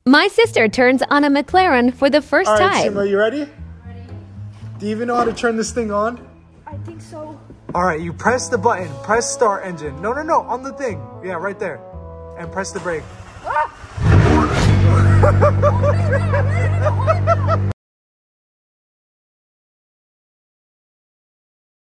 My sister turns on a McLaren for the first All right, time. Sima, you ready? Do you even know how to turn this thing on? I think so. All right, you press the button. Press start engine. No, on the thing. Yeah, right there. And press the brake.